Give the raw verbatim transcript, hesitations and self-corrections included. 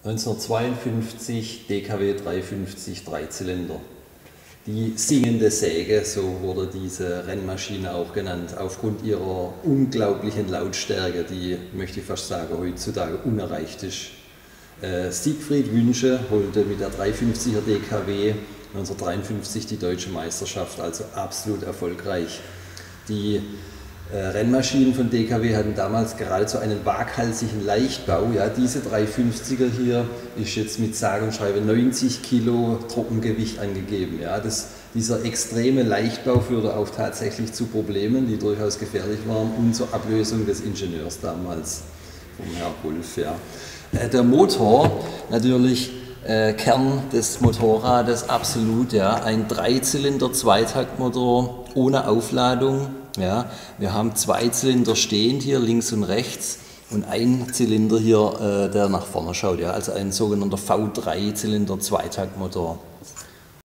neunzehnhundertzweiundfünfzig D K W dreihundertfünfzig Dreizylinder. Die singende Säge, so wurde diese Rennmaschine auch genannt, aufgrund ihrer unglaublichen Lautstärke, die, möchte ich fast sagen, heutzutage unerreicht ist. Äh, Siegfried Wünsche holte mit der dreihundertfünfziger D K W neunzehnhundertdreiundfünfzig die deutsche Meisterschaft, also absolut erfolgreich. Die äh, Rennmaschinen von D K W hatten damals geradezu einen waghalsigen Leichtbau. Ja, diese dreihundertfünfziger hier ist jetzt mit sage und schreibe neunzig Kilo Trockengewicht angegeben. Ja, das, dieser extreme Leichtbau führte auch tatsächlich zu Problemen, die durchaus gefährlich waren, und zur Ablösung des Ingenieurs damals, vom Herrn Wolf. Ja. Äh, der Motor, natürlich äh, Kern des Motorrades, absolut, ja, ein Dreizylinder-Zweitaktmotor ohne Aufladung. Ja, wir haben zwei Zylinder stehend hier links und rechts und ein Zylinder hier, äh, der nach vorne schaut, ja, also ein sogenannter V drei Zylinder Zweitaktmotor.